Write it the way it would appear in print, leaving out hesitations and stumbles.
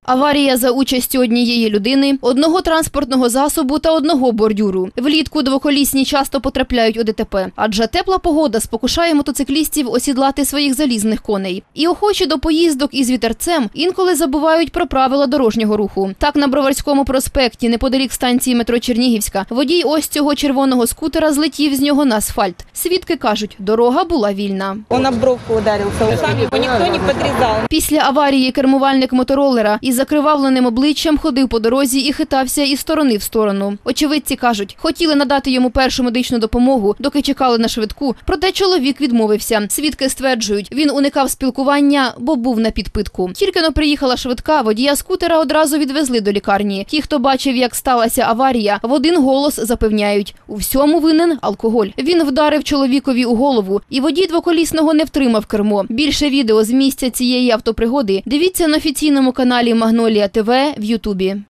Аварія за участю однієї людини, одного транспортного засобу та одного бордюру. Влітку двоколісні часто потрапляють у ДТП, адже тепла погода спокушає мотоциклістів осідлати своїх залізних коней. І охочі до поїздок із вітерцем інколи забувають про правила дорожнього руху. Так, на Броварському проспекті, неподалік станції метро Чернігівська, водій ось цього червоного скутера злетів з нього на асфальт. Свідки кажуть, дорога була вільна. Он об бровку ударився, ушами його ніхто не підрізав. Після аварії кермувальник мотороллера із закривавленим обличчям ходив по дорозі і хитався із сторони в сторону. Очевидці кажуть, хотіли надати йому першу медичну допомогу, доки чекали на швидку, проте чоловік відмовився. Свідки стверджують, він уникав спілкування, бо був на підпитку. Тільки-но приїхала швидка, водія скутера одразу відвезли до лікарні. Ті, хто бачив, як сталася аварія, в один голос запевняють – у всьому винен алкоголь. Він вдарив чоловікові у голову, і водій двоколісного не втримав кермо. Більше відео з місця цієї автопригоди дивіться на офіційному каналі Магнолія ТВ в Ютубі.